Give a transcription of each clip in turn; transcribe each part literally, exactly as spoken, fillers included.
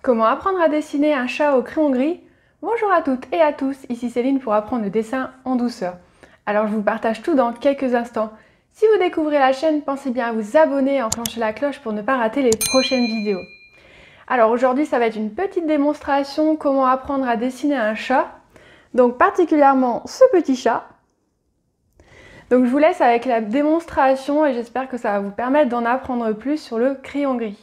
Comment apprendre à dessiner un chat au crayon gris? Bonjour à toutes et à tous, ici Céline pour apprendre le dessin en douceur. Alors je vous partage tout dans quelques instants. Si vous découvrez la chaîne, pensez bien à vous abonner et enclencher la cloche pour ne pas rater les prochaines vidéos. Alors aujourd'hui ça va être une petite démonstration comment apprendre à dessiner un chat. Donc particulièrement ce petit chat. Donc je vous laisse avec la démonstration et j'espère que ça va vous permettre d'en apprendre plus sur le crayon gris.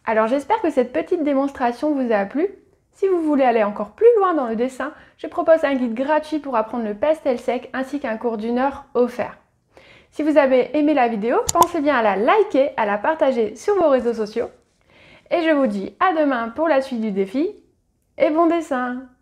Alors j'espère que cette petite démonstration vous a plu. Si vous voulez aller encore plus loin dans le dessin, je propose un guide gratuit pour apprendre le pastel sec ainsi qu'un cours d'une heure offert. Si vous avez aimé la vidéo, pensez bien à la liker, à la partager sur vos réseaux sociaux. Et je vous dis à demain pour la suite du défi et bon dessin!